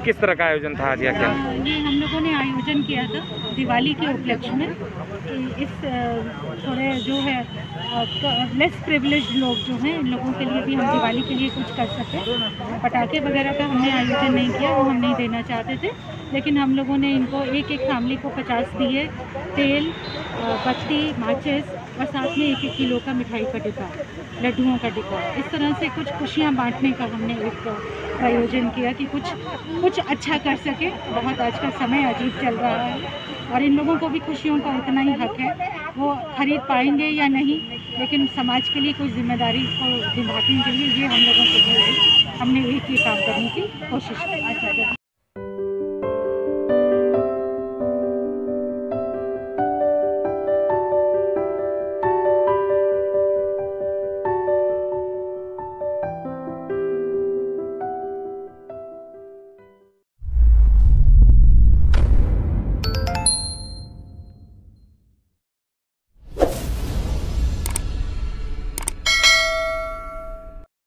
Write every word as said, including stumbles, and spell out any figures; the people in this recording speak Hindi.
किस तरह का आयोजन था आज या क्या? ये हम लोगों ने आयोजन किया था दिवाली के उपलक्ष्य में। इस थोड़े जो है लेस प्रिविलेज्ड लोग जो हैं, इन लोगों के लिए भी हम दिवाली के लिए कुछ कर सकें। पटाखे वगैरह का हमने आयोजन नहीं किया, वो हम नहीं देना चाहते थे, लेकिन हम लोगों ने इनको एक एक फैमिली को पचास दिए, तेल, बत्ती, माचिस और साथ में एक एक किलो का मिठाई का डिब्बा, लड्डुओं का डिब्बा। इस तरह से कुछ खुशियाँ बांटने का हमने एक आयोजन किया कि कुछ कुछ अच्छा कर सके। बहुत आजकल समय अजीब चल रहा है और इन लोगों को भी खुशियों का उतना ही हक है। वो खरीद पाएंगे या नहीं, लेकिन समाज के लिए कोई जिम्मेदारी को निभाने के लिए ये हम लोगों के लिए हमने एक ही काम करने की कोशिश की।